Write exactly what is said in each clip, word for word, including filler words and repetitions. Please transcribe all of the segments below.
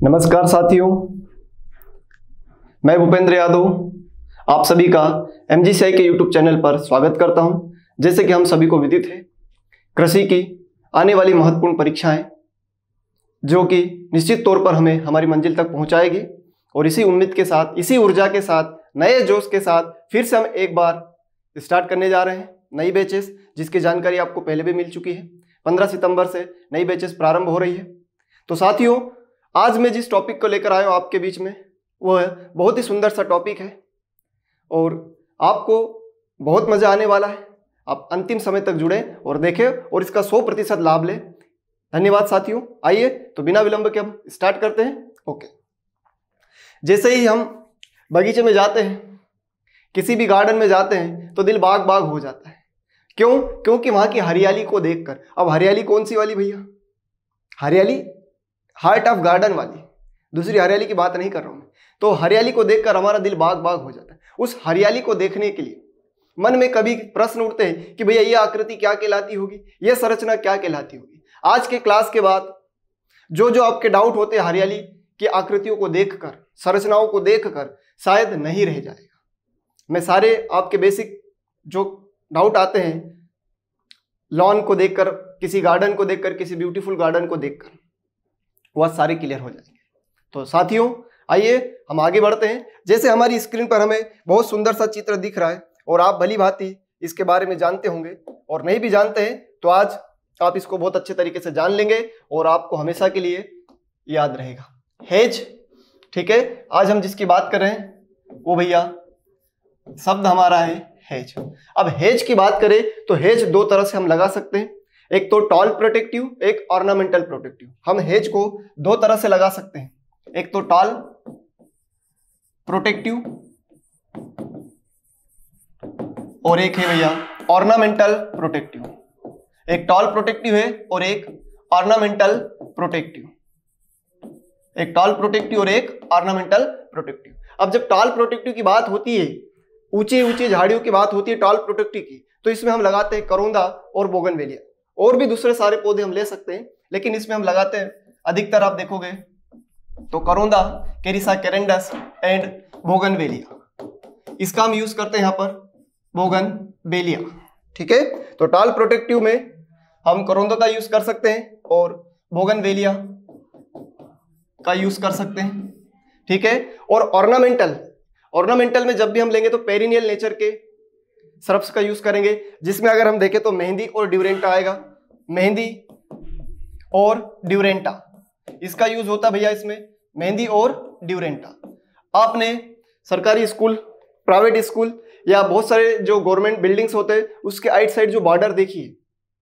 नमस्कार साथियों, मैं भूपेंद्र यादव आप सभी का एमजीसीआई के यूट्यूब चैनल पर स्वागत करता हूं। जैसे कि हम सभी को विदित है, कृषि की आने वाली महत्वपूर्ण परीक्षाएं जो कि निश्चित तौर पर हमें हमारी मंजिल तक पहुंचाएगी, और इसी उम्मीद के साथ, इसी ऊर्जा के साथ, नए जोश के साथ फिर से हम एक बार स्टार्ट करने जा रहे हैं नई बैचेस, जिसकी जानकारी आपको पहले भी मिल चुकी है। पंद्रह सितंबर से नई बैचेस प्रारंभ हो रही है। तो साथियों, आज मैं जिस टॉपिक को लेकर आया हूँ आपके बीच में, वो है बहुत ही सुंदर सा टॉपिक है और आपको बहुत मजा आने वाला है। आप अंतिम समय तक जुड़े और देखें और इसका सौ प्रतिशत लाभ लें। धन्यवाद साथियों। आइए तो बिना विलंब के हम स्टार्ट करते हैं। ओके, जैसे ही हम बगीचे में जाते हैं, किसी भी गार्डन में जाते हैं, तो दिल बाग बाग हो जाता है। क्यों? क्योंकि वहां की हरियाली को देखकर। अब हरियाली कौन सी वाली भैया? हरियाली हार्ट ऑफ गार्डन वाली, दूसरी हरियाली की बात नहीं कर रहा हूं मैं। तो हरियाली को देखकर हमारा दिल बाग बाग हो जाता है। उस हरियाली को देखने के लिए मन में कभी प्रश्न उठते हैं कि भैया ये आकृति क्या कहलाती होगी, ये संरचना क्या कहलाती होगी। आज के क्लास के बाद जो जो आपके डाउट होते हैं हरियाली की आकृतियों को देखकर, संरचनाओं को देखकर, शायद नहीं रह जाएगा। मैं सारे आपके बेसिक जो डाउट आते हैं, लॉन को देखकर, किसी गार्डन को देखकर, किसी ब्यूटीफुल गार्डन को देखकर, वह सारे क्लियर हो जाएंगे। तो साथियों, आइए हम आगे बढ़ते हैं। जैसे हमारी स्क्रीन पर हमें बहुत सुंदर सा चित्र दिख रहा है और आप भली भांति इसके बारे में जानते होंगे, और नहीं भी जानते हैं तो आज आप इसको बहुत अच्छे तरीके से जान लेंगे और आपको हमेशा के लिए याद रहेगा। हेज, ठीक है। आज हम जिसकी बात कर रहे हैं वो भैया शब्द हमारा है हेज। अब हेज की बात करें तो हेज दो तरह से हम लगा सकते हैं, एक तो टॉल प्रोटेक्टिव, एक ऑर्नामेंटल प्रोटेक्टिव। हम हेज को दो तरह से लगा सकते हैं, एक तो टॉल प्रोटेक्टिव और एक है भैया ऑर्नामेंटल प्रोटेक्टिव। एक टॉल प्रोटेक्टिव है और एक ऑर्नामेंटल प्रोटेक्टिव। एक टॉल प्रोटेक्टिव और एक ऑर्नामेंटल प्रोटेक्टिव। अब जब टॉल प्रोटेक्टिव की बात होती है, ऊंची ऊंची झाड़ियों की बात होती है टॉल प्रोटेक्टिव की, तो इसमें हम लगाते हैं करोंदा और बोगनवेलिया, और भी दूसरे सारे पौधे हम ले सकते हैं, लेकिन इसमें हम लगाते हैं अधिकतर आप देखोगे तो करोंदा, केरिसा कैरेंडस एंड बोगनवेलिया। इसका हम यूज करते हैं यहां पर बोगनवेलिया, ठीक है। तो टॉल प्रोटेक्टिव में हम करोंदा का यूज कर सकते हैं और बोगनवेलिया का यूज कर सकते हैं, ठीक है। और ऑर्नामेंटल, ऑर्नामेंटल में जब भी हम लेंगे तो पेरिनियल नेचर के श्रब्स का यूज करेंगे, जिसमें अगर हम देखें तो मेहंदी और ड्यूरेंटा आएगा। मेहंदी और ड्यूरेंटा, इसका यूज होता भैया इसमें, मेहंदी और ड्यूरेंटा। आपने सरकारी स्कूल, प्राइवेट स्कूल या बहुत सारे जो गवर्नमेंट बिल्डिंग्स होते हैं उसके आइट साइड जो बॉर्डर देखिए,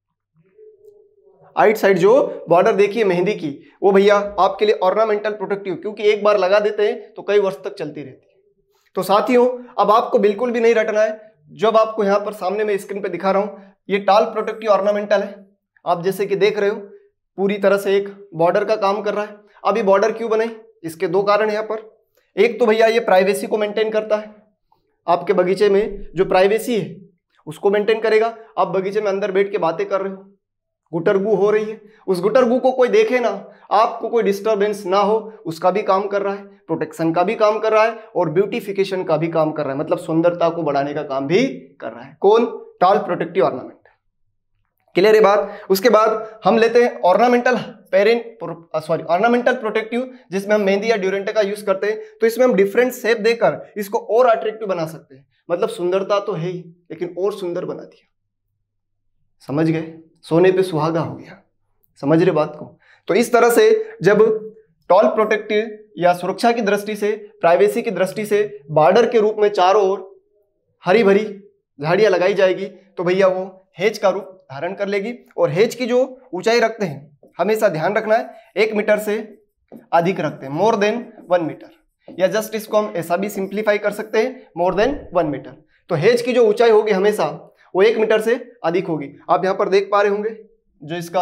आइट साइड जो बॉर्डर देखिए मेहंदी की, वो भैया आपके लिए ऑर्नामेंटल प्रोटेक्टिव, क्योंकि एक बार लगा देते हैं तो कई वर्ष तक चलती रहती है। तो साथियों, अब आपको बिल्कुल भी नहीं रटना है। जब आपको यहां पर सामने में स्क्रीन पे दिखा रहा हूं, ये टॉल प्रोटेक्टिव ऑर्नामेंटल है। आप जैसे कि देख रहे हो पूरी तरह से एक बॉर्डर का काम कर रहा है। अब ये बॉर्डर क्यों बने? इसके दो कारण यहाँ पर। एक तो भैया ये प्राइवेसी को मेंटेन करता है, आपके बगीचे में जो प्राइवेसी है उसको मेंटेन करेगा। आप बगीचे में अंदर बैठ के बातें कर रहे हो, गुटरगू हो रही है, उस गुटरगू को कोई देखे ना, आपको कोई डिस्टरबेंस ना हो, उसका भी काम कर रहा है, प्रोटेक्शन का भी काम कर रहा है और ब्यूटिफिकेशन का भी काम कर रहा है, मतलब सुंदरता को बढ़ाने का काम भी कर रहा है। कौन? Toll protective ornament. क्लियर है बात? उसके बाद हम लेते हैं ornamental parent sorry ornamental protective, जिसमें हम मेहंदी या ड्यूरेंटा का यूज करते हैं। तो इसमें हम डिफरेंट शेप देकर इसको और अट्रैक्टिव बना सकते हैं, मतलब सुंदरता तो है ही लेकिन और सुंदर बना दिया। समझ गए? सोने पे सुहागा हो गया। समझ रहे बात को? तो इस तरह से जब टॉल प्रोटेक्टिव या सुरक्षा की दृष्टि से, प्राइवेसी की दृष्टि से बॉर्डर के रूप में चारों ओर हरी भरी झाड़ियां लगाई जाएगी, तो भैया वो हेज का रूप धारण कर लेगी। और हेज की जो ऊंचाई रखते हैं, हमेशा ध्यान रखना है, एक मीटर से अधिक रखते हैं, मोर देन वन मीटर, या जस्ट इसको हम ऐसा भी सिंप्लीफाई कर सकते हैं, मोर देन वन मीटर। तो हेज की जो ऊंचाई होगी हमेशा वो एक मीटर से अधिक होगी। आप यहां पर देख पा रहे होंगे जो इसका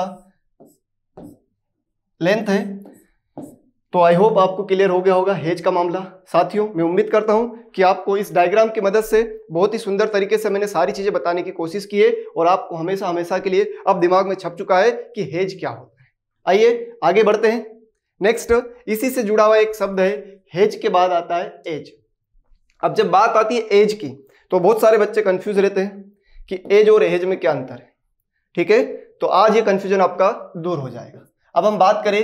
लेंथ है। तो आई होप आपको क्लियर हो गया होगा हेज का मामला। साथियों, मैं उम्मीद करता हूं कि आपको इस डायग्राम की मदद से बहुत ही सुंदर तरीके से मैंने सारी चीजें बताने की कोशिश की है और आपको हमेशा हमेशा के लिए अब दिमाग में छप चुका है कि हेज क्या होता है। आइए आगे बढ़ते हैं। नेक्स्ट इसी से जुड़ा हुआ एक शब्द है हेज, के बाद आता है एज। अब जब बात आती है एज की तो बहुत सारे बच्चे कंफ्यूज रहते हैं कि एज और एज में क्या अंतर है। ठीक है, तो आज ये कंफ्यूजन आपका दूर हो जाएगा। अब हम बात करें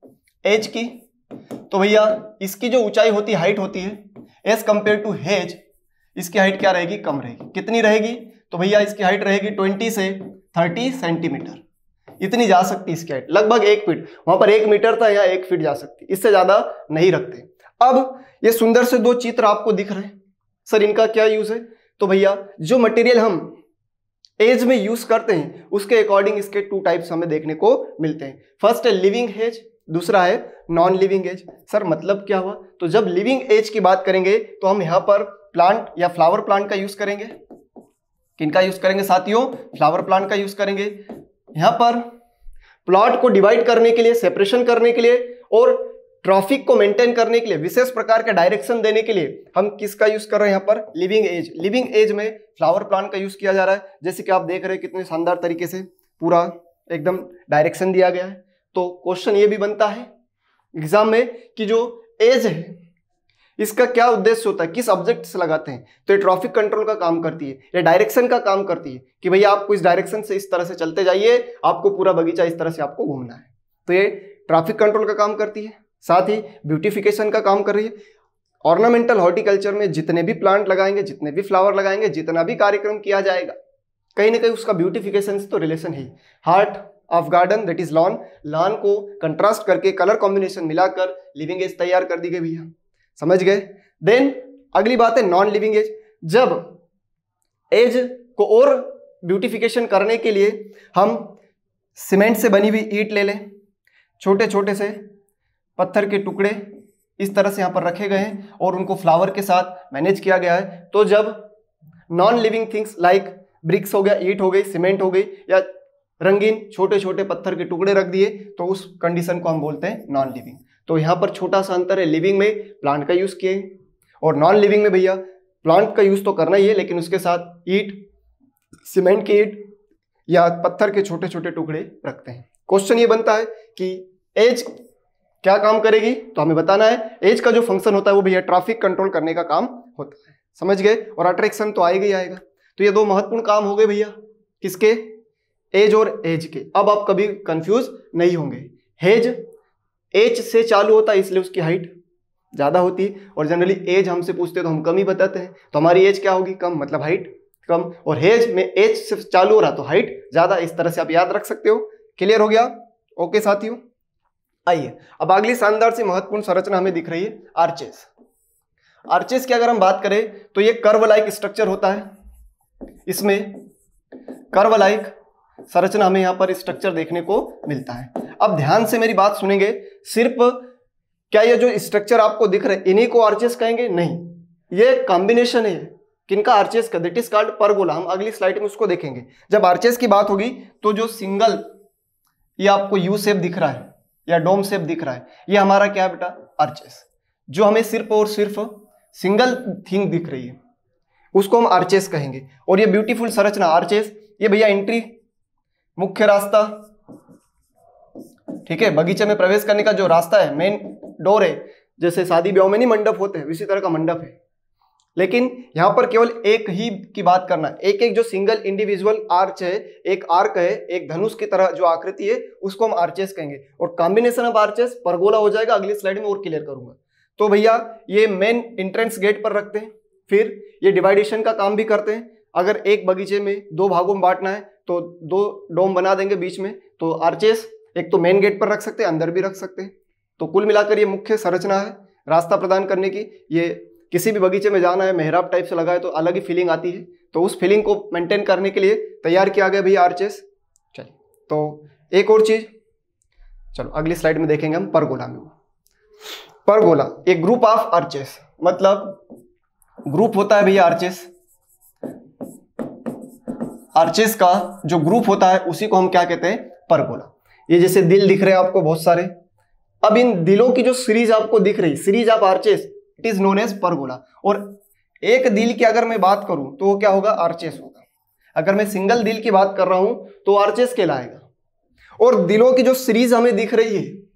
एज की तो भैया इसकी जो ऊंचाई होती है, हाइट होती है, एज कंपेयर टू हेज इसकी हाइट क्या रहेगी, कम रहेगी। कितनी रहेगी, तो भैया इसकी हाइट रहेगी बीस से तीस सेंटीमीटर, इतनी जा सकती है इसकी हाइट, लगभग एक फीट। वहां पर एक मीटर था, यहाँ एक फीट जा सकती, इससे ज्यादा नहीं रखते। अब ये सुंदर से दो चित्र आपको दिख रहे हैं, सर इनका क्या यूज है, तो भैया जो मटेरियल हम एज में यूज करते हैं उसके अकॉर्डिंग इसके टू टाइप्स हमें देखने को मिलते हैं। फर्स्ट है लिविंग एज, दूसरा है नॉन लिविंग एज। सर मतलब क्या हुआ, तो जब लिविंग एज की बात करेंगे तो हम यहाँ पर प्लांट या फ्लावर प्लांट का यूज करेंगे। किनका यूज करेंगे साथियों, फ्लावर प्लांट का यूज करेंगे। यहाँ पर प्लॉट को डिवाइड करने के लिए, सेपरेशन करने के लिए और ट्रैफिक को मेंटेन करने के लिए, विशेष प्रकार का डायरेक्शन देने के लिए हम किसका यूज कर रहे हैं, यहाँ पर लिविंग एज। लिविंग एज में फ्लावर प्लांट का यूज किया जा रहा है। जैसे कि आप देख रहे हैं कितने शानदार तरीके से पूरा एकदम डायरेक्शन दिया गया है। तो क्वेश्चन ये भी बनता है एग्जाम में कि जो एज है इसका क्या उद्देश्य होता है, किस ऑब्जेक्ट से लगाते हैं, तो ये ट्रैफिक कंट्रोल का काम करती है, ये डायरेक्शन का काम करती है कि भैया आपको इस डायरेक्शन से इस तरह से चलते जाइए, आपको पूरा बगीचा इस तरह से आपको घूमना है। तो ये ट्रैफिक कंट्रोल का काम करती है, साथ ही ब्यूटिफिकेशन का काम कर रही है। ऑर्नामेंटल हॉर्टिकल्चर में जितने भी प्लांट लगाएंगे, जितने भी फ्लावर लगाएंगे, जितना भी कार्यक्रम किया जाएगा, कहीं ना कहीं उसका ब्यूटिफिकेशन से तो रिलेशन है। Heart of garden that is lawn, lawn को कंट्रास्ट करके कलर कॉम्बिनेशन मिलाकर लिविंग एज तैयार कर दी गई भैया, समझ गए। देन अगली बात है नॉन लिविंग एज। जब एज को और ब्यूटिफिकेशन करने के लिए हम सीमेंट से बनी हुई ईंट ले लें, छोटे छोटे से पत्थर के टुकड़े इस तरह से यहाँ पर रखे गए हैं और उनको फ्लावर के साथ मैनेज किया गया है। तो जब non living things like bricks हो गया, ईंट हो गई, सीमेंट हो गई या रंगीन छोटे छोटे पत्थर के टुकड़े रख दिए तो उस कंडीशन को हम बोलते हैं नॉन लिविंग। तो यहाँ पर छोटा सा अंतर है, लिविंग में प्लांट का यूज किए और नॉन लिविंग में भैया प्लांट का यूज तो करना ही है लेकिन उसके साथ ईंट, सीमेंट की ईंट या पत्थर के छोटे छोटे टुकड़े रखते हैं। क्वेश्चन ये बनता है कि एज क्या काम करेगी, तो हमें बताना है। एज का जो फंक्शन होता है वो भैया ट्रैफिक कंट्रोल करने का काम होता है, समझ गए। और अट्रैक्शन तो आएगा ही आएगा। तो ये दो महत्वपूर्ण काम हो गए भैया किसके, एज और एज के। अब आप कभी कंफ्यूज नहीं होंगे। हेज एज से चालू होता है इसलिए उसकी हाइट ज्यादा होती है और जनरली एज हमसे पूछते तो हम कम ही बताते हैं, तो हमारी एज क्या होगी, कम, मतलब हाइट कम। और हेज में एज से चालू हो रहा तो हाइट ज्यादा, इस तरह से आप याद रख सकते हो। क्लियर हो गया, ओके साथियों। आइए अब अगली शानदार सी महत्वपूर्ण संरचना हमें दिख रही है आर्चेस। आर्चेस की अगर हम बात करें तो ये कर्व लाइक स्ट्रक्चर होता है, इसमें कर्व लाइक संरचना हमें यहां पर स्ट्रक्चर देखने को मिलता है। अब ध्यान से मेरी बात सुनेंगे, सिर्फ क्या ये जो स्ट्रक्चर आपको दिख रहे हैं इन्हीं को आर्चेस कहेंगे, नहीं, ये कॉम्बिनेशन है किनका, आर्चेस का, दैट इज कॉल्ड परगोला। हम अगली स्लाइड में उसको देखेंगे। जब आर्चेस की बात होगी तो जो सिंगल ये आपको यू शेप दिख रहा है या डोम शेप दिख रहा है, ये हमारा क्या है बेटा, आर्चेस। जो हमें सिर्फ और सिर्फ सिंगल थिंग दिख रही है उसको हम आर्चेस कहेंगे। और ये ब्यूटीफुल संरचना आर्चेस, ये भैया एंट्री, मुख्य रास्ता, ठीक है, बगीचे में प्रवेश करने का जो रास्ता है, मेन डोर है, जैसे शादी ब्याह में नहीं मंडप होते हैं इसी तरह का मंडप है। लेकिन यहां पर केवल एक ही की बात करना है, एक एक जो सिंगल इंडिविजुअल आर्च है, एक आर्क है, एक धनुष की तरह जो आकृति है उसको हम आर्चेस कहेंगे। और कॉम्बिनेशन ऑफ आर्चेस परगोला हो जाएगा, अगली स्लाइड में और क्लियर करूंगा। तो भैया ये मेन एंट्रेंस गेट पर रखते हैं, फिर ये डिवाइडेशन का काम भी करते हैं। अगर एक बगीचे में दो भागों में बांटना है तो दो डोम बना देंगे बीच में, तो आर्चेस एक तो मेन गेट पर रख सकते हैं, अंदर भी रख सकते हैं। तो कुल मिलाकर ये मुख्य संरचना है रास्ता प्रदान करने की। ये किसी भी बगीचे में जाना है, मेहराब टाइप से लगाए तो अलग ही फीलिंग आती है, तो उस फीलिंग को मेंटेन करने के लिए तैयार किया गया भैया आर्चेस। चलिए, तो एक और चीज, चलो अगली स्लाइड में देखेंगे हम परगोला में। परगोला एक ग्रुप ऑफ आर्चेस, मतलब ग्रुप होता है भैया आर्चेस। आर्चेस का जो ग्रुप होता है उसी को हम क्या कहते हैं, परगोला। ये जैसे दिल दिख रहे हैं आपको बहुत सारे, अब इन दिलों की जो सीरीज आपको दिख रही, series of arches, it is known as pergola. और एक दिल की अगर मैं बात करूं तो वो क्या होगा, आर्चेस होगा। अगर मैं सिंगल दिल की बात कर रहा हूं तो आर्चेस कहलाएगा। और दिलों की जो सीरीज हमें दिख रही है,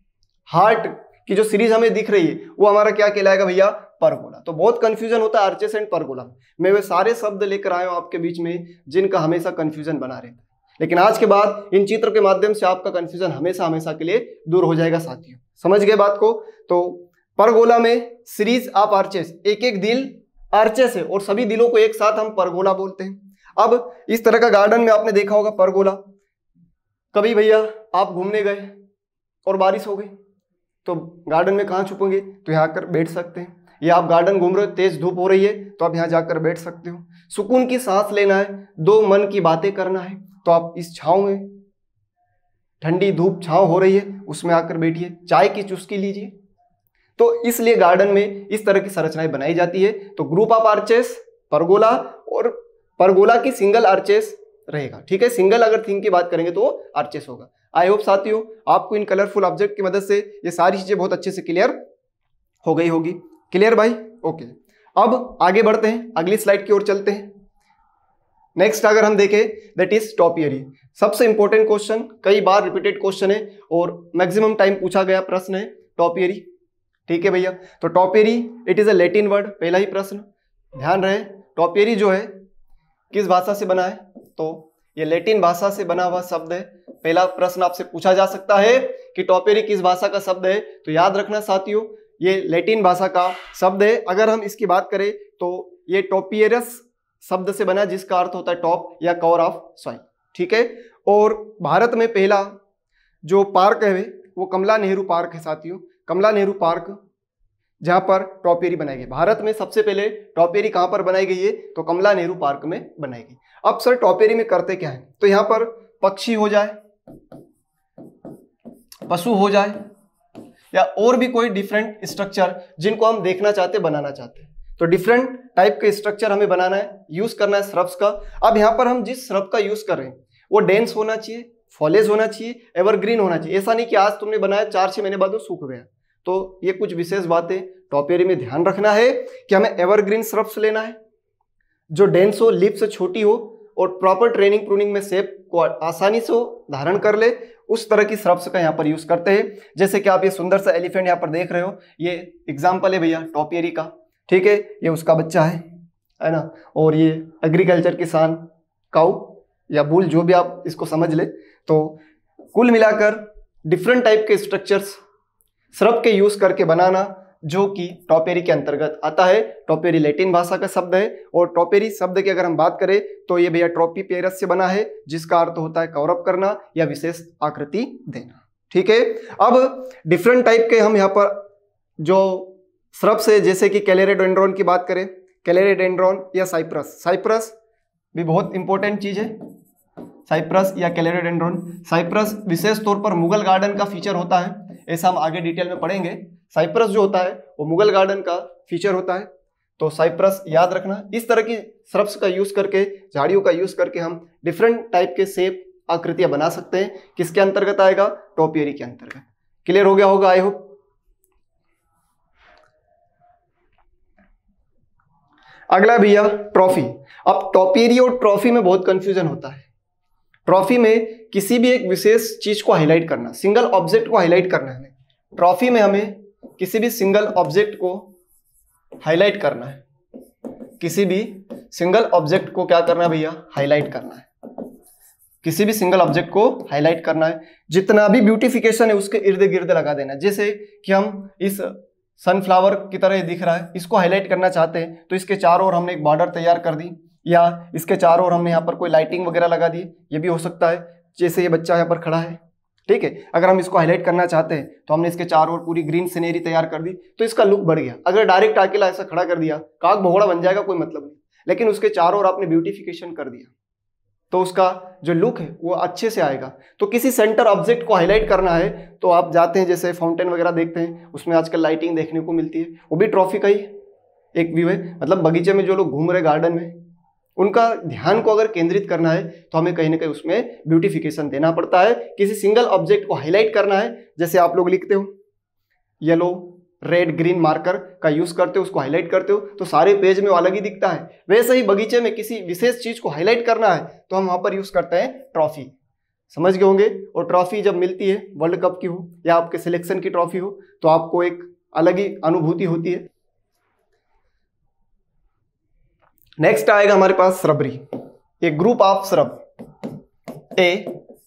हार्ट की जो सीरीज हमें दिख रही है वो हमारा क्या कहलाएगा भैया, परगोला। तो बहुत कंफ्यूजन होता है आर्चेस एंड परगोला। मैं वे सारे शब्द लेकर आया हूं आपके बीच में जिनका हमेशा कंफ्यूजन बना रहता है, लेकिन आज के बाद इन चित्र के माध्यम से आपका कंफ्यूजन हमेशा हमेशा के लिए दूर हो जाएगा साथियों। समझ गए बात को? तो परगोला में सीरीज ऑफ आर्चेस, एक एक दिल आर्चेस है और सभी दिलों को एक साथ हम परगोला बोलते हैं। अब इस तरह का गार्डन में आपने देखा होगा परगोला। कभी भैया आप घूमने गए और बारिश हो गई तो गार्डन में कहाँ छुपेंगे, तो यहाँ आकर बैठ सकते हैं। या आप गार्डन घूम रहे हो, तेज धूप हो रही है तो आप यहाँ जाकर बैठ सकते हो। सुकून की सांस लेना है, दो मन की बातें करना है तो आप इस छांव में, ठंडी धूप छांव हो रही है उसमें आकर बैठिए, चाय की चुस्की लीजिए। तो इसलिए गार्डन में इस तरह की संरचनाएं बनाई जाती है। तो ग्रुप ऑफ आर्चेस परगोला, और परगोला की सिंगल आर्चेस रहेगा। ठीक है, सिंगल अगर थिंग की बात करेंगे तो वो आर्चेस होगा। आई होप साथियों आपको इन कलरफुल ऑब्जेक्ट की मदद से ये सारी चीजें बहुत अच्छे से क्लियर हो गई होगी। क्लियर भाई? ओके, अब आगे बढ़ते हैं, अगली स्लाइड की ओर चलते हैं। नेक्स्ट अगर हम देखें दैट इज टॉपियरी। सबसे इंपॉर्टेंट क्वेश्चन, कई बार रिपीटेड क्वेश्चन है और मैक्सिमम टाइम पूछा गया प्रश्न है टॉपियरी। ठीक है भैया, तो topiary it is a Latin word. पहला ही प्रश्न ध्यान रहे, टॉपियरी जो है किस भाषा से बना है, तो ये लैटिन भाषा से बना हुआ शब्द है। पहला प्रश्न आपसे पूछा जा सकता है कि टॉपियरी किस भाषा का शब्द है, तो याद रखना साथियों ये लैटिन भाषा का शब्द है। अगर हम इसकी बात करें तो ये टॉपियरस शब्द से बना जिसका अर्थ होता है टॉप या कवर ऑफ सॉइल। ठीक है, और भारत में पहला जो पार्क है वो कमला नेहरू पार्क है साथियों। कमला नेहरू पार्क जहां पर टॉपियरी बनाई गई। भारत में सबसे पहले टॉपियरी कहां पर बनाई गई है, तो कमला नेहरू पार्क में बनाई गई। अब सर टॉपियरी में करते क्या है, तो यहाँ पर पक्षी हो जाए, पशु हो जाए, या और भी कोई डिफरेंट स्ट्रक्चर जिनको हम देखना चाहते बनाना चाहते हैं, तो डिफरेंट टाइप के स्ट्रक्चर हमें बनाना है, यूज करना है श्रब्स का। अब यहाँ पर हम जिस श्रब का यूज कर रहे हैं वो डेंस होना चाहिए, फॉलेज होना चाहिए, एवरग्रीन होना चाहिए। ऐसा नहीं कि आज तुमने बनाया चार छह महीने बाद वो सूख गया। तो ये कुछ विशेष बातें टॉपियरी में ध्यान रखना है कि हमें एवरग्रीन श्रब्स लेना है जो डेंस हो, लीफ से छोटी हो और प्रॉपर ट्रेनिंग प्रूनिंग में शेप को आसानी से धारण कर ले, उस तरह की श्रब्स का यहाँ पर यूज करते हैं। जैसे कि आप ये सुंदर सा एलिफेंट यहाँ पर देख रहे हो, ये एग्जाम्पल है भैया टॉपियरी का। ठीक है, ये उसका बच्चा है है ना, और ये एग्रीकल्चर किसान काऊ या बुल जो भी आप इसको समझ ले। तो कुल मिलाकर डिफरेंट टाइप के स्ट्रक्चर्स श्रब के यूज करके बनाना जो कि टॉपियरी के अंतर्गत आता है। टॉपियरी लैटिन भाषा का शब्द है और टॉपियरी शब्द की अगर हम बात करें तो ये भैया ट्रोपीपेरस से बना है जिसका अर्थ होता है कवर अप करना या विशेष आकृति देना। ठीक है, अब डिफरेंट टाइप के हम यहाँ पर जो श्रब्स है जैसे कि कैलेरोडेंड्रॉन की बात करें, कैलेरोडेंड्रॉन या साइप्रस। साइप्रस भी बहुत इंपॉर्टेंट चीज है, साइप्रस या कैलेरोडेंड्रॉन। साइप्रस विशेष तौर पर मुगल गार्डन का फीचर होता है, ऐसा हम आगे डिटेल में पढ़ेंगे। साइप्रस जो होता है वो मुगल गार्डन का फीचर होता है, तो साइप्रस याद रखना। इस तरह की श्रब्स का यूज करके, झाड़ियों का यूज करके हम डिफरेंट टाइप के शेप आकृतियां बना सकते हैं। किसके अंतर्गत आएगा, टॉपियरी के अंतर्गत। क्लियर हो गया होगा आई होप। अगला भैया ट्रॉफी। अब टॉपियरी और ट्रॉफी में बहुत कंफ्यूजन होता है। ट्रॉफी में किसी भी एक विशेष चीज को हाईलाइट करना, सिंगल ऑब्जेक्ट को हाईलाइट करना है। ट्रॉफी में हमें किसी भी सिंगल ऑब्जेक्ट को हाईलाइट करना है, किसी भी सिंगल ऑब्जेक्ट को क्या करना है भैया, हाईलाइट करना है। किसी भी सिंगल ऑब्जेक्ट को हाईलाइट करना है, जितना भी ब्यूटिफिकेशन है उसके इर्द गिर्द लगा देना। जैसे कि हम इस सनफ्लावर की तरह दिख रहा है, इसको हाईलाइट करना चाहते हैं तो इसके चारों ओर हमने एक बॉर्डर तैयार कर दी, या इसके चारों ओर हमने यहाँ पर कोई लाइटिंग वगैरह लगा दी। ये भी हो सकता है, जैसे ये बच्चा यहाँ पर खड़ा है। ठीक है, अगर हम इसको हाईलाइट करना चाहते हैं तो हमने इसके चारों ओर पूरी ग्रीन सीनरी तैयार कर दी तो इसका लुक बढ़ गया। अगर डायरेक्ट अकेला ऐसा खड़ा कर दिया, काग भगोड़ा बन जाएगा, कोई मतलब नहीं, लेकिन उसके चारों ओर आपने ब्यूटिफिकेशन कर दिया तो उसका जो लुक है वो अच्छे से आएगा। तो किसी सेंटर ऑब्जेक्ट को हाईलाइट करना है तो आप जाते हैं, जैसे फाउंटेन वगैरह देखते हैं, उसमें आजकल लाइटिंग देखने को मिलती है, वो भी ट्रॉफी का ही एक व्यू है। मतलब बगीचे में जो लोग घूम रहे गार्डन में, उनका ध्यान को अगर केंद्रित करना है तो हमें कहीं ना कहीं उसमें ब्यूटिफिकेशन देना पड़ता है। किसी सिंगल ऑब्जेक्ट को हाईलाइट करना है, जैसे आप लोग लिखते हो येलो रेड ग्रीन मार्कर का यूज करते हो, उसको हाईलाइट करते हो तो सारे पेज में वो अलग ही दिखता है। वैसे ही बगीचे में किसी विशेष चीज को हाईलाइट करना है तो हम वहां पर यूज करते हैं ट्रॉफी। समझ गए होंगे। और ट्रॉफी जब मिलती है वर्ल्ड कप की हो या आपके सिलेक्शन की ट्रॉफी हो तो आपको एक अलग ही अनुभूति होती है। नेक्स्ट आएगा हमारे पास shrubbery, a group of shrub, a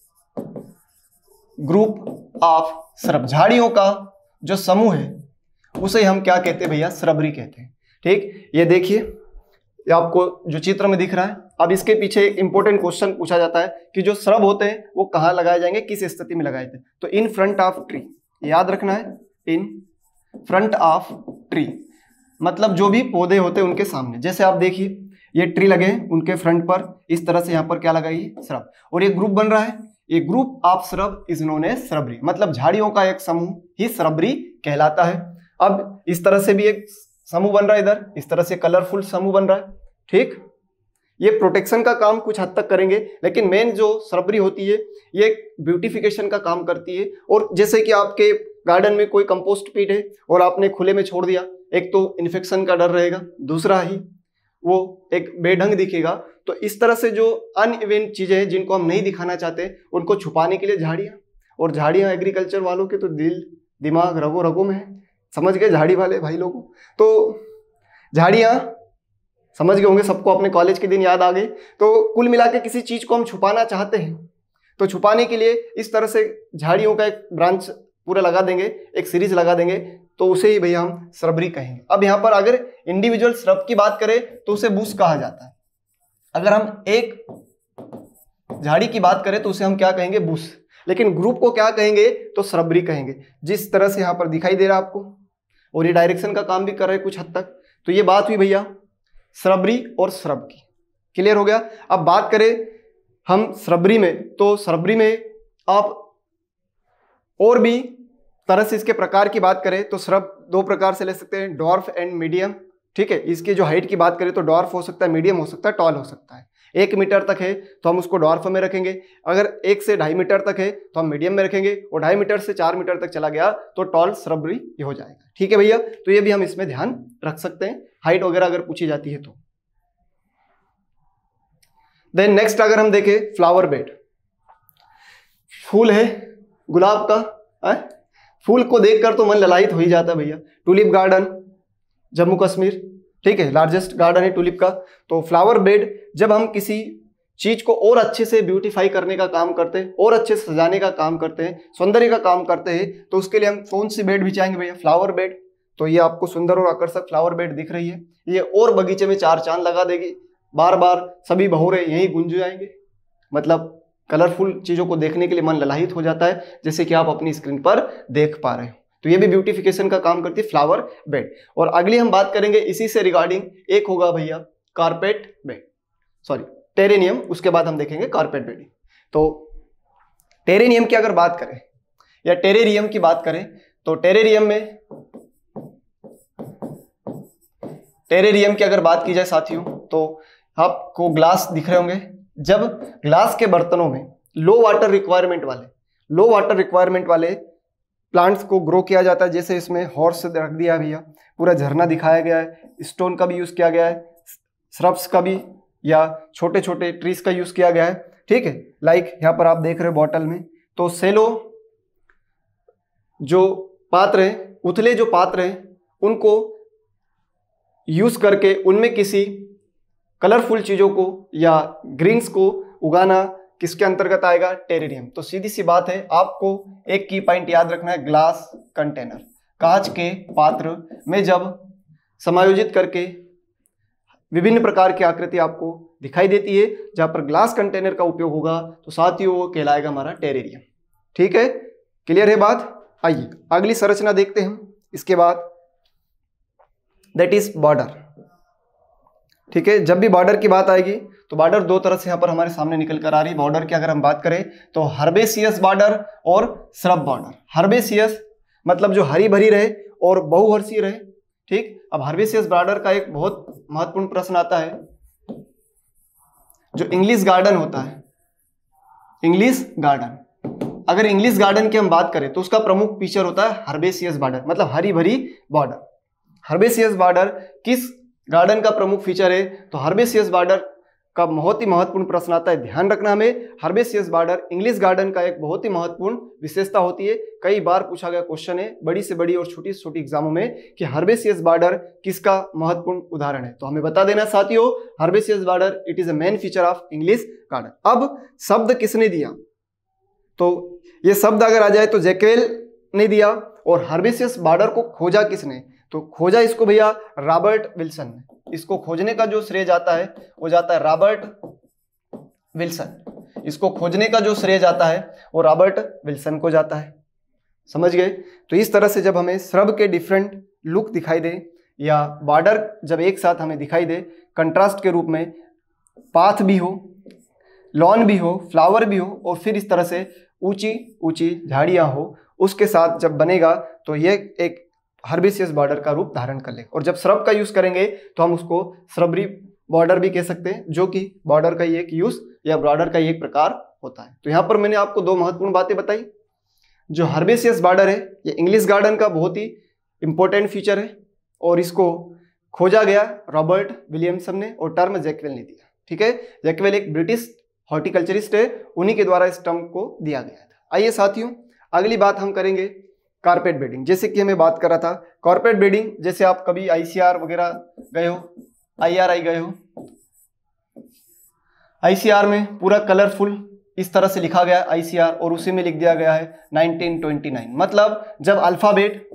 group of shrub, झाड़ियों का जो समूह है उसे हम क्या कहते हैं भैया, श्रबरी कहते हैं। ठीक, ये देखिए, ये आपको जो चित्र में दिख रहा है। अब इसके पीछे एक इंपॉर्टेंट क्वेश्चन पूछा जाता है कि जो श्रब होते हैं वो कहाँ लगाए जाएंगे, किस स्थिति में लगाए थे। तो इन फ्रंट ऑफ ट्री, याद रखना है, इन फ्रंट ऑफ ट्री, मतलब जो भी पौधे होते हैं उनके सामने। जैसे आप देखिए ये ट्री लगे हैं, उनके फ्रंट पर इस तरह से यहाँ पर क्या लगाइए, श्रब, और ये ग्रुप बन रहा है। ये group of shrub is known as shrubbery, मतलब झाड़ियों का एक समूह ही श्रबरी कहलाता है। अब इस तरह से भी एक समूह बन रहा है, इधर इस तरह से कलरफुल समूह बन रहा है। ठीक, ये प्रोटेक्शन का काम कुछ हद तक करेंगे, लेकिन मेन जो श्रबरी होती है ये ब्यूटिफिकेशन का काम करती है। और जैसे कि आपके गार्डन में कोई कंपोस्ट पीट है और आपने खुले में छोड़ दिया, एक तो इन्फेक्शन का डर रहेगा, दूसरा ही वो एक बेढंग दिखेगा। तो इस तरह से जो अनइवेंट चीजें हैं जिनको हम नहीं दिखाना चाहते उनको छुपाने के लिए झाड़ियाँ, और झाड़ियाँ एग्रीकल्चर वालों के तो दिल दिमाग रगो रगो में है, समझ गए झाड़ी वाले भाई लोगों। तो झाड़ियाँ समझ गए होंगे, सबको अपने कॉलेज के दिन याद आ गए। तो कुल मिला के किसी चीज को हम छुपाना चाहते हैं तो छुपाने के लिए इस तरह से झाड़ियों का एक ब्रांच पूरा लगा देंगे, एक सीरीज लगा देंगे, तो उसे ही भैया हम श्रबरी कहेंगे। अब यहाँ पर अगर इंडिविजुअल श्रब की बात करें तो उसे बुश कहा जाता है। अगर हम एक झाड़ी की बात करें तो उसे हम क्या कहेंगे, बुश। लेकिन ग्रुप को क्या कहेंगे, तो श्रबरी कहेंगे, जिस तरह से यहाँ पर दिखाई दे रहा है आपको। और ये डायरेक्शन का काम भी कर रहे हैं कुछ हद तक। तो ये बात हुई भैया श्रबरी और श्रब की, क्लियर हो गया। अब बात करें हम श्रबरी में, तो श्रबरी में आप और भी तरह से इसके प्रकार की बात करें तो श्रब दो प्रकार से ले सकते हैं, डॉर्फ एंड मीडियम। ठीक है, इसकी जो हाइट की बात करें तो डॉर्फ हो सकता है, मीडियम हो सकता है, टॉल हो सकता है। एक मीटर तक है तो हम उसको डॉर्फ में रखेंगे, अगर एक से ढाई मीटर तक है तो हम मीडियम में रखेंगे, और ढाई मीटर से चार मीटर तक चला गया तो टॉल श्रबरी हो जाएगा। ठीक है भैया, तो ये भी हम इसमें ध्यान रख सकते हैं, हाइट वगैरह अगर पूछी जाती है तो। देन नेक्स्ट अगर हम देखें फ्लावर बेड, फूल है गुलाब का, है? फूल को देखकर तो मन ललायित हो ही जाता है भैया। टूलिप गार्डन जम्मू कश्मीर, ठीक है, लार्जेस्ट गार्डन है टूलिप का। तो फ्लावर बेड जब हम किसी चीज को और अच्छे से ब्यूटीफाई करने का काम करते हैं, और अच्छे से सजाने का काम करते हैं, सौंदर्य का काम करते हैं, तो उसके लिए हम कौन सी बेड बिछाएंगे भैया, फ्लावर बेड। तो ये आपको सुंदर और आकर्षक फ्लावर बेड दिख रही है, ये और बगीचे में चार चांद लगा देगी, बार बार सभी भौरे यहीं गूंज जाएंगे। मतलब कलरफुल चीजों को देखने के लिए मन ललायित हो जाता है, जैसे कि आप अपनी स्क्रीन पर देख पा रहे हो। तो ये भी ब्यूटिफिकेशन का काम करती है फ्लावर बेड। और अगली हम बात करेंगे इसी से रिगार्डिंग, एक होगा भैया कारपेट बेड, सॉरी टेरेनियम, उसके बाद हम देखेंगे कारपेट बेड। तो टेरेनियम की अगर बात करें या टेरेरियम की बात करें तो टेरेरियम में टेरेरियम की अगर बात की जाए साथियों तो आपको ग्लास दिख रहे होंगे। जब ग्लास के बर्तनों में लो वाटर रिक्वायरमेंट वाले लो वाटर रिक्वायरमेंट वाले प्लांट्स को ग्रो किया जाता है, जैसे इसमें हॉर्स रख दिया भैया, पूरा झरना दिखाया गया है, स्टोन का भी यूज किया गया है, श्रब्स का भी या छोटे छोटे ट्रीज का यूज किया गया है। ठीक है, लाइक यहाँ पर आप देख रहे हो बॉटल में, तो सेलो जो पात्र हैं, उथले जो पात्र हैं, उनको यूज करके उनमें किसी कलरफुल चीजों को या ग्रीन्स को उगाना किसके अंतर्गत आएगा, टेरेरियम। तो सीधी सी बात है, आपको एक की पॉइंट याद रखना है, ग्लास कंटेनर, कांच के पात्र में जब समायोजित करके विभिन्न प्रकार की आकृति आपको दिखाई देती है, जहां पर ग्लास कंटेनर का उपयोग होगा तो साथियों वो कहलाएगा हमारा टेरेरियम। ठीक है, क्लियर है बात। आइए अगली संरचना देखते हैं हम इसके बाद, दैट इज बॉर्डर। ठीक है, जब भी बॉर्डर की बात आएगी तो बॉर्डर दो तरह से यहाँ पर हमारे सामने निकल कर आ रही है। बॉर्डर की अगर हम बात करें तो हर्बेसियस बॉर्डर और श्रब बॉर्डर। हर्बेसियस मतलब जो हरी भरी रहे और बहुवर्षीय रहे। ठीक, अब हर्बेसियस बॉर्डर का एक बहुत महत्वपूर्ण प्रश्न आता है, जो इंग्लिश गार्डन होता है, इंग्लिश गार्डन, अगर इंग्लिश गार्डन की हम बात करें तो उसका प्रमुख फीचर होता है हर्बेसियस बॉर्डर, मतलब हरी भरी बॉर्डर। हर्बेसियस बॉर्डर किस गार्डन का प्रमुख फीचर है, तो हर्बेसियस बॉर्डर का बहुत ही महत्वपूर्ण प्रश्न आता है, ध्यान रखना हमें। हर्बेसियस बॉर्डर इंग्लिश गार्डन का एक बहुत ही महत्वपूर्ण विशेषता होती है। कई बार पूछा गया क्वेश्चन है बड़ी से बड़ी और छोटी से छोटी एग्जामों में कि हर्बेसियस बॉर्डर किसका महत्वपूर्ण उदाहरण है, तो हमें बता देना साथियों, herbaceous border it is a main feature of English garden. अब शब्द किसने दिया, तो ये शब्द अगर आ जाए तो जैक्वेल ने दिया। और हर्बेसियस बॉर्डर को खोजा किसने, तो खोजा इसको भैया रॉबर्ट विल्सन ने। इसको खोजने का जो श्रेय जाता है वो जाता है रॉबर्ट विल्सन। इसको खोजने का जो श्रेय जाता है वो रॉबर्ट विल्सन को जाता है। समझ गए। तो इस तरह से जब हमें श्रब के डिफरेंट लुक दिखाई दे या बॉर्डर जब एक साथ हमें दिखाई दे कंट्रास्ट के रूप में, पाथ भी हो, लॉन भी हो, फ्लावर भी हो और फिर इस तरह से ऊंची ऊंची झाड़ियां हो, उसके साथ जब बनेगा तो ये एक हर्बेसियस बॉर्डर का रूप धारण कर लेगा। और जब श्रब का यूज करेंगे तो हम उसको श्रबरी बॉर्डर भी कह सकते हैं, जो कि बॉर्डर का ही एक यूज या बॉर्डर का ही एक प्रकार होता है। तो यहाँ पर मैंने आपको दो महत्वपूर्ण बातें बताई। जो हर्बेसियस बॉर्डर है ये इंग्लिश गार्डन का बहुत ही इंपॉर्टेंट फीचर है और इसको खोजा गया रॉबर्ट विलियमसन ने और टर्म जैक्वेल ने दिया। ठीक है, जैक्वेल एक ब्रिटिश हॉर्टिकल्चरिस्ट है, उन्हीं के द्वारा इस टर्म को दिया गया था। आइए साथियों अगली बात हम करेंगे कारपेट बेडिंग। जैसे कि हमें बात करा था कारपेट बेडिंग, जैसे आप कभी आईसीआर वगैरह गए हो, आईआरआई गए हो, आईसीआर में पूरा कलरफुल इस तरह से लिखा गया है आईसीआर और उसी में लिख दिया गया है नाइनटीन ट्वेंटी नाइन। मतलब जब अल्फाबेट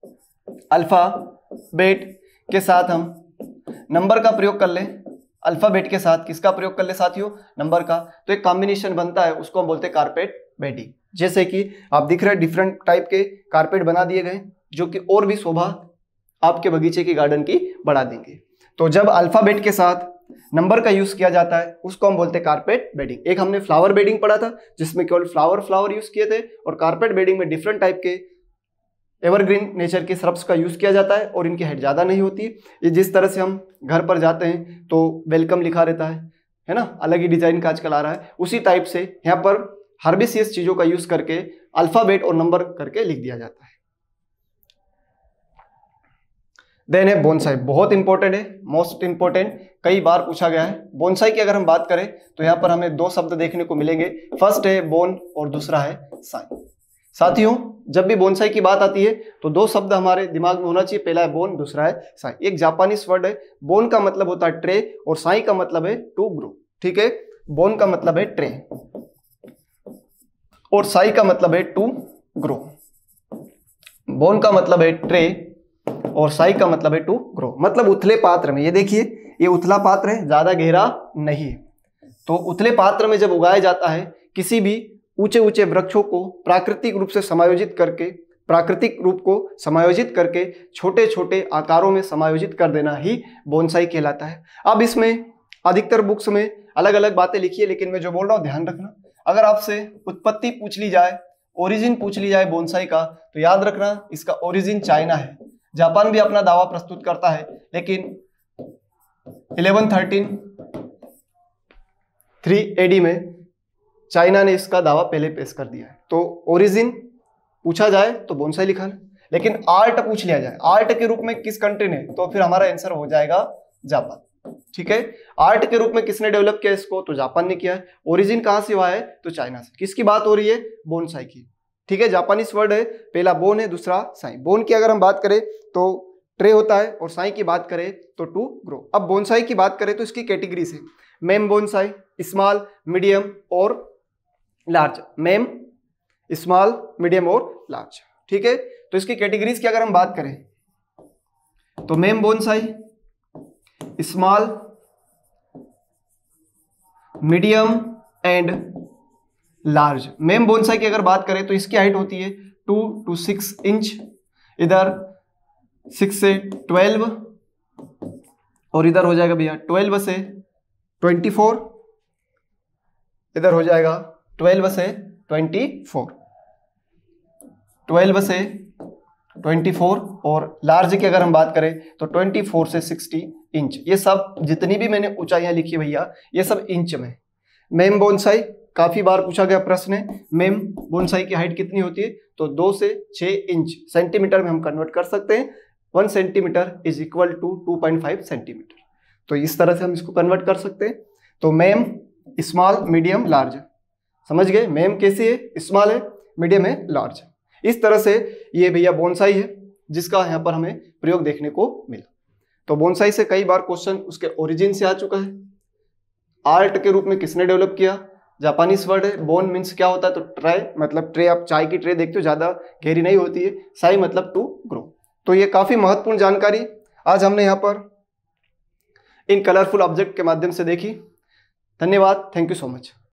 अल्फाबेट के साथ हम नंबर का प्रयोग कर लें, अल्फाबेट के साथ किसका प्रयोग कर ले साथियों, नंबर का, तो एक कॉम्बिनेशन बनता है, उसको हम बोलते हैं कारपेट बेडिंग। जैसे कि आप दिख रहे हैं डिफरेंट टाइप के कारपेट बना दिए गए जो कि और भी शोभा आपके बगीचे की गार्डन की बढ़ा देंगे। तो जब अल्फाबेट के साथ नंबर का यूज किया जाता है उसको हम बोलते हैं कारपेट बेडिंग। एक हमने फ्लावर बेडिंग पढ़ा था जिसमें केवल फ्लावर फ्लावर यूज किए थे, और कारपेट बेडिंग में डिफरेंट टाइप के एवरग्रीन नेचर के श्रब्स का यूज किया जाता है और इनकी हाइट ज्यादा नहीं होती। ये जिस तरह से हम घर पर जाते हैं तो वेलकम लिखा रहता है है ना, अलग ही डिजाइन का आजकल आ रहा है, उसी टाइप से यहाँ पर हर्बेसियस चीजों का यूज करके अल्फाबेट और नंबर करके लिख दिया जाता है। देन है बोनसाई, बहुत इंपॉर्टेंट है, मोस्ट इंपॉर्टेंट, कई बार पूछा गया है। बोनसाई की अगर हम बात करें तो यहाँ पर हमें दो शब्द देखने को मिलेंगे, फर्स्ट है बोन और दूसरा है साई। साथियों जब भी बोनसाई की बात आती है तो दो शब्द हमारे दिमाग में होना चाहिए, पहला है बोन, दूसरा है साई। एक जापानीज वर्ड है, बोन का मतलब होता है ट्रे और साई का मतलब है टू ग्रो। ठीक है, बोन का मतलब है ट्रे और साई का मतलब है टू ग्रो। बोन का मतलब है ट्रे और साई का मतलब है टू ग्रो, मतलब उथले पात्र में, ये देखिए ये उथला पात्र है, ज्यादा गहरा नहीं है। तो उथले पात्र में जब उगाया जाता है किसी भी ऊंचे ऊंचे वृक्षों को प्राकृतिक रूप से समायोजित करके प्राकृतिक रूप को समायोजित करके छोटे छोटे आकारों में समायोजित कर देना ही बोनसाई कहलाता है। अब इसमें अधिकतर बुक्स में अलग अलग बातें लिखी है, लेकिन मैं जो बोल रहा हूँ ध्यान रखना। अगर आपसे उत्पत्ति पूछ ली जाए, ओरिजिन पूछ ली जाए बोनसाई का, तो याद रखना इसका ओरिजिन चाइना है। जापान भी अपना दावा प्रस्तुत करता है, लेकिन इलेवन थर्टीन थ्री एडी में चाइना ने इसका दावा पहले पेश कर दिया है। तो ओरिजिन पूछा जाए तो बोनसाई लिखा है, लेकिन आर्ट पूछ लिया जाए आर्ट के रूप में किस कंट्री ने, तो फिर हमारा आंसर हो जाएगा जापान। ठीक है, आर्ट के रूप में किसने डेवलप किया इसको, तो जापान ने किया है। ओरिजिन कहां से हुआ है, तो चाइना से। किसकी बात हो रही है, बोनसाई की। ठीक है, जापानीज वर्ड है, पहला बोन है, दूसरा साई। बोन की अगर हम बात करें तो ट्रे होता है और साई की बात करें तो टू ग्रो। अब बोनसाई की बात करें तो इसकी कैटेगरी से मेम बोनसाई, स्मॉल, मीडियम और लार्ज। मेम, स्मॉल, मीडियम और लार्ज। ठीक है, तो इसकी कैटेगरीज की अगर हम बात करें तो mame bonsai, small, medium and large. Mame bonsai की अगर बात करें तो इसकी हाइट होती है टू टू सिक्स इंच, इधर सिक्स से ट्वेल्व और इधर हो जाएगा भैया ट्वेल्व से ट्वेंटी फोर, इधर हो जाएगा ट्वेल्व से ट्वेंटी फोर, ट्वेल्व से ट्वेंटी फोर। और लार्ज की अगर हम बात करें तो ट्वेंटी फोर से सिक्सटी इंच। ये सब जितनी भी मैंने ऊंचाइयां लिखी भैया ये सब इंच में। मेम बोनसाई काफी बार पूछा गया प्रश्न है, मेम बोनसाई की हाइट कितनी होती है, तो दो से छह इंच। सेंटीमीटर में हम कन्वर्ट कर सकते हैं, one centimetre is equal to two point five centimetre. तो इस तरह से हम इसको कन्वर्ट कर सकते हैं। तो मेम, स्मॉल, मीडियम, लार्ज। समझ गए? मेम कैसी है? स्मॉल है, मीडियम है, लार्ज है। इस तरह से ये भैया बोनसाई है जिसका यहाँ पर हमें प्रयोग देखने को मिला। तो बोनसाई से कई बार क्वेश्चन उसके ओरिजिन से आ चुका है। आर्ट के रूप में किसने डेवलप किया? जापानीज वर्ड है। बोन मीन्स क्या होता है? तो ट्रे, मतलब ट्रे, आप चाय की ट्रे देखते हो, ज्यादा गहरी नहीं होती है। साई मतलब टू ग्रो। तो ये काफी महत्वपूर्ण जानकारी आज हमने यहाँ पर इन कलरफुल ऑब्जेक्ट के माध्यम से देखी। धन्यवाद, थैंक यू सो मच।